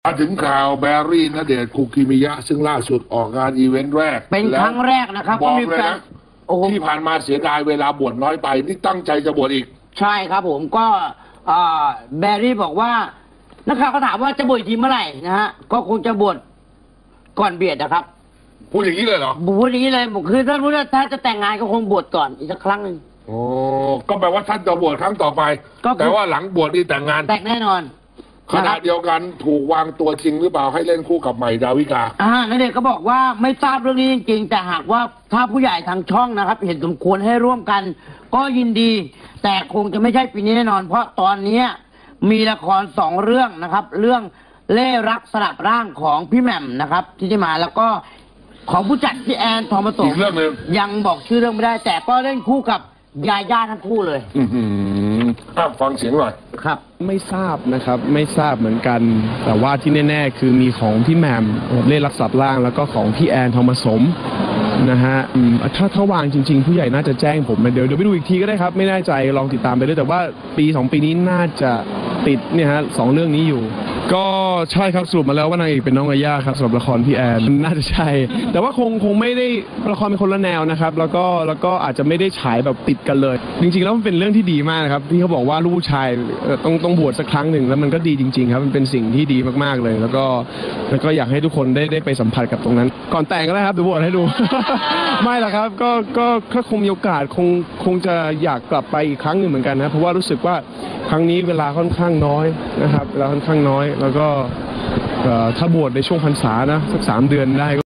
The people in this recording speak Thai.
มาถึงข่าวแบรี่ณเดชน์คุกิมิยะซึ่งล่าสุดออกงานอีเวนต์แรกเป็นครั้งแรกนะครับบอกเลยนะที่ผ่านมาเสียดายเวลาบวชน้อยไปนี่ตั้งใจจะบวชอีกใช่ครับผมก็แบรี่บอกว่านักข่าวก็ถามว่าจะบวชทีเมื่อไหร่นะฮะก็คงจะบวชก่อนเบียดนะครับพูดอย่างนี้เลยเหรอพูดอย่างนี้เลยผมคือถ้าจะแต่งงานก็คงบวชก่อนอีกสักครั้งหนึ่งโอ้ก็แปลว่าท่านจะบวชครั้งต่อไปแต่ว่าหลังบวชนี่แต่งงานแต่งแน่นอนขณะเดียวกันถูกวางตัวจริงหรือเปล่าให้เล่นคู่กับใหม่ดาวิกานั่นเองก็บอกว่าไม่ทราบเรื่องนี้จริงๆแต่หากว่าถ้าผู้ใหญ่ทางช่องนะครับเห็นสมควรให้ร่วมกันก็ยินดีแต่คงจะไม่ใช่ปีนี้แน่นอนเพราะตอนนี้มีละคร2เรื่องนะครับเรื่องเล่รักสลับร่างของพี่แหม่มนะครับที่จะมาแล้วก็ของผู้จัดพี่แอนทองผสมยังบอกชื่อเรื่องไม่ได้แต่ก็เล่นคู่กับยาย่าทั้งคู่เลยฟังเสียงหน่อยครับไม่ทราบนะครับไม่ทราบเหมือนกันแต่ว่าที่แน่ๆคือมีของพี่แหม่มเล่รักสลับร่างแล้วก็ของพี่แอนทองผสมนะฮะถ้าวางจริงๆผู้ใหญ่น่าจะแจ้งผมเดี๋ยวไปดูอีกทีก็ได้ครับไม่แน่ใจลองติดตามไปด้วยแต่ว่าปี2ปีนี้น่าจะติดเนี่ยฮะ2เรื่องนี้อยู่ก็ใช่ครับสรุปมาแล้วว่านางเอกเป็นน้องอาย่าครับสำหรับละครพี่แอนน่าจะใช่แต่ว่าคงไม่ได้ละครเป็นคนละแนวนะครับแล้วก็อาจจะไม่ได้ฉายแบบติดกันเลยจริงๆแล้วมันเป็นเรื่องที่ดีมากครับที่เขาบอกว่าลูกผู้ชายต้องบวชสักครั้งหนึ่งแล้วมันก็ดีจริงๆครับมันเป็นสิ่งที่ดีมากๆเลยแล้วก็อยากให้ทุกคนได้ไปสัมผัสกับตรงนั้นก่อนแต่งก็ได้ครับเดี๋ยวบวชให้ดู ไม่หรอกครับก็คงมีโอกาสคงจะอยากกลับไปอีกครั้งหนึ่งเหมือนกันนะเพราะว่ารู้สึกว่าครั้งนี้เวลาค่อนข้างน้อยนะครับเวลาค่อนข้างน้อยแล้วก็ถ้าบวชในช่วงพรรษานะสัก3 เดือนได้